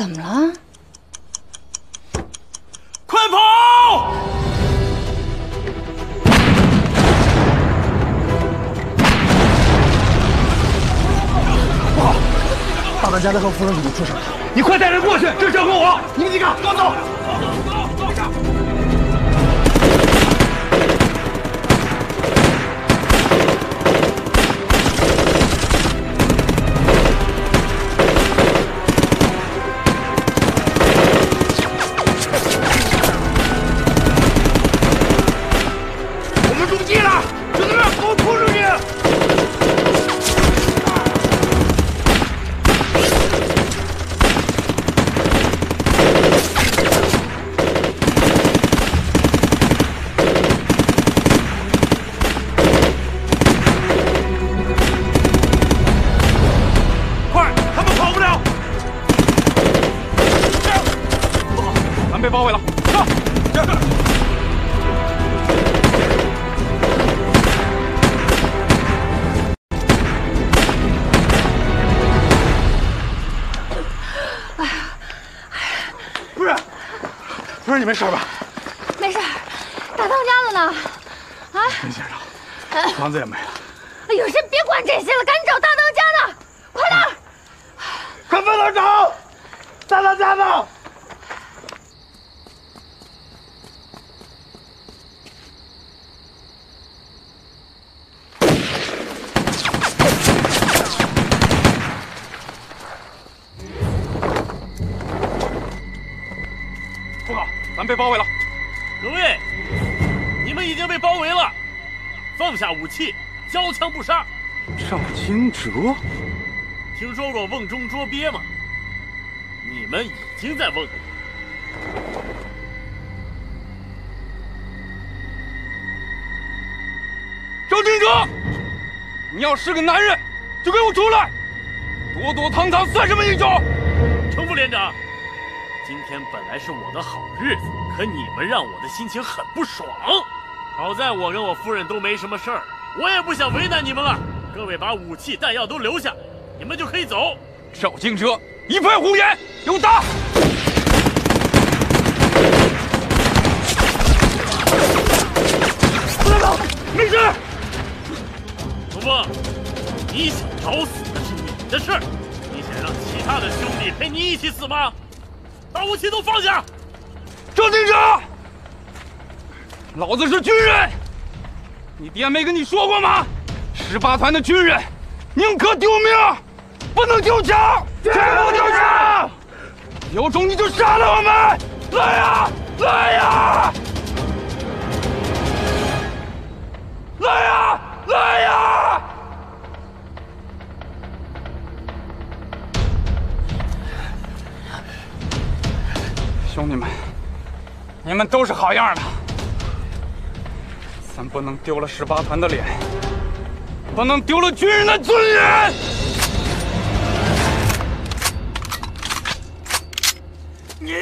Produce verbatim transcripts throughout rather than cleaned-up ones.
怎么了？ 快跑！ 不好，大当家的和夫人已经出手了，你快带人过去，这交给我。你们几个跟我走。走走走。 被包围了，上！ 哎呀，夫人，夫人，你没事吧？ 没事，大当家的呢？啊？ 林先生，房子也没了。 哎呦，先别管这些了，赶紧找大当家的，快点！ 快分头找，大当家的。 不好，咱被包围了！ 各位，你们已经被包围了，放下武器，交枪不杀。 赵惊蛰， 听说过瓮中捉鳖吗？你们已经在瓮里。 赵惊蛰，你要是个男人，就给我出来！躲躲藏藏算什么英雄？ 程副连长。 今天本来是我的好日子，可你们让我的心情很不爽。好在我跟我夫人都没什么事儿，我也不想为难你们了。各位把武器弹药都留下，你们就可以走。 赵惊蛰一派胡言，给我打！ 不能走，没事。 东风，你想找死那是你的事儿，你想让其他的兄弟陪你一起死吗？ 把武器都放下！ 赵惊蛰，老子是军人，你爹没跟你说过吗？十八团的军人，宁可丢命，不能丢枪，绝不丢枪！有种你就杀了我们！来呀，来呀！来呀，来呀！ 兄弟们，你们都是好样的！咱不能丢了十八团的脸，不能丢了军人的尊严！你！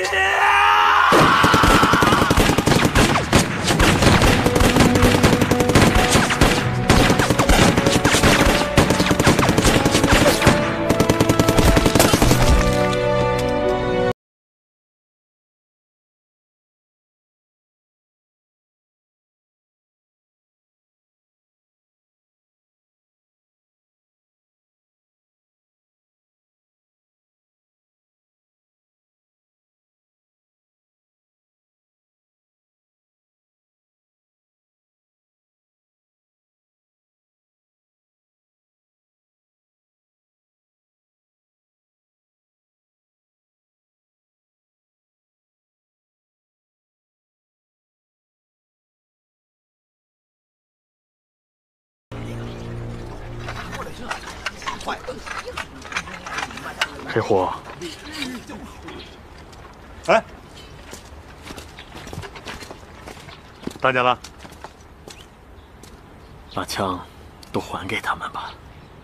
黑虎， 哎， 大家了，把枪都还给他们吧。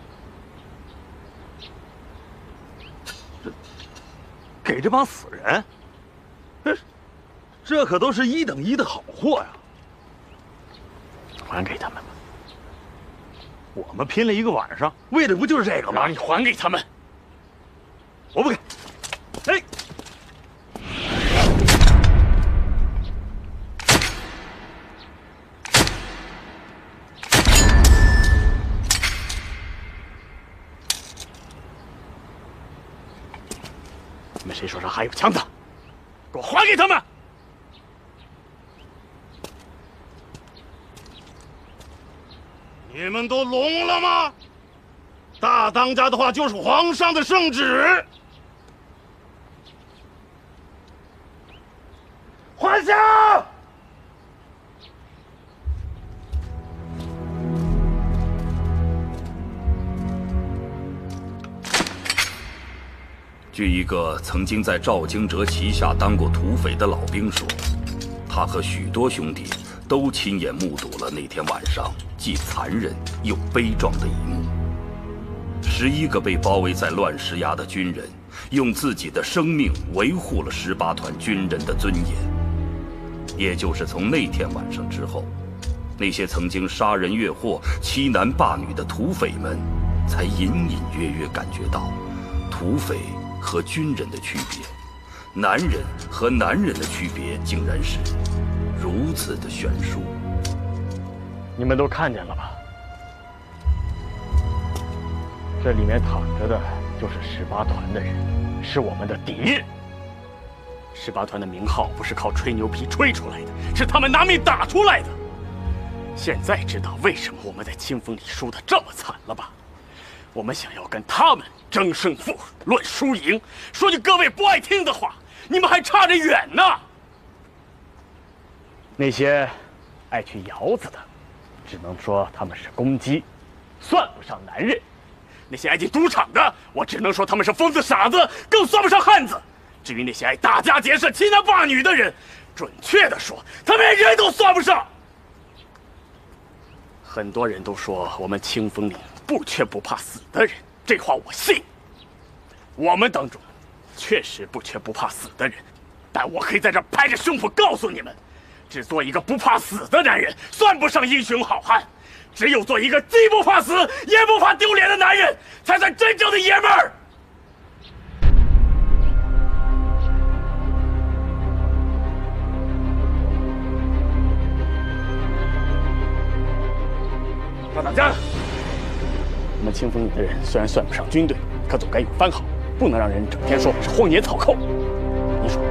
这给这帮死人，这这可都是一等一的好货呀！ 还给他们吧。 我们拼了一个晚上，为的不就是这个吗？ 让你还给他们。 我不给。哎， 你们谁手上还有枪的，给我还给他们！ 你们都聋了吗？大当家的话就是皇上的圣旨。还乡！ 据一个曾经在赵京哲旗下当过土匪的老兵说，他和许多兄弟都亲眼目睹了那天晚上既残忍又悲壮的一幕。十一个被包围在乱石崖的军人，用自己的生命维护了十八团军人的尊严。也就是从那天晚上之后，那些曾经杀人越货、欺男霸女的土匪们，才隐隐约约感觉到，土匪和军人的区别，男人和男人的区别，竟然是如此的悬殊。 你们都看见了吧？这里面躺着的就是十八团的人，是我们的敌人。 十八团的名号不是靠吹牛皮吹出来的，是他们拿命打出来的。现在知道为什么我们在清风里输得这么惨了吧？我们想要跟他们争胜负、论输赢。说句各位不爱听的话，你们还差着远呢。 那些爱去窑子的，只能说他们是公鸡，算不上男人。 那些爱进赌场的，我只能说他们是疯子傻子，更算不上汉子。至于那些爱打家劫舍、欺男霸女的人，准确的说，他们连人都算不上。很多人都说我们清风岭不缺不怕死的人，这话我信。我们当中确实不缺不怕死的人，但我可以在这拍着胸脯告诉你们，只做一个不怕死的男人，算不上英雄好汉。只有做一个既不怕死也不怕丢脸的男人，才算真正的爷们儿。大当家，我们清风岭的人虽然算不上军队，可总该有番号，不能让人整天说我是荒野草寇。你说，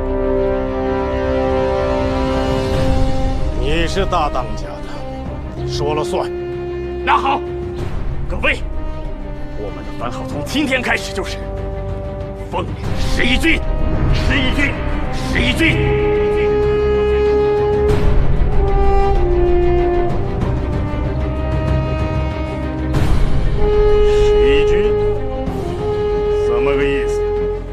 你是大当家的，你说了算。 那好，各位，我们的番号从今天开始就是凤岭十一军，十一军，十一军。 十一军，怎么个意思？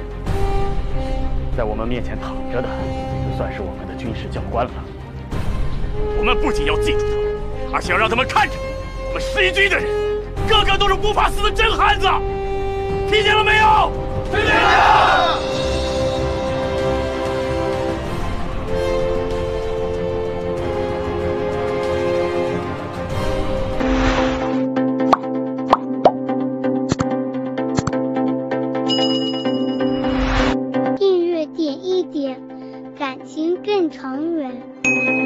在我们面前躺着的，就算是我们的军事教官了。 我们不仅要记住他们，而且要让他们看着。我们十一军的人，个个都是不怕死的真汉子，听见了没有？听见了。 订阅点一点，感情更长远。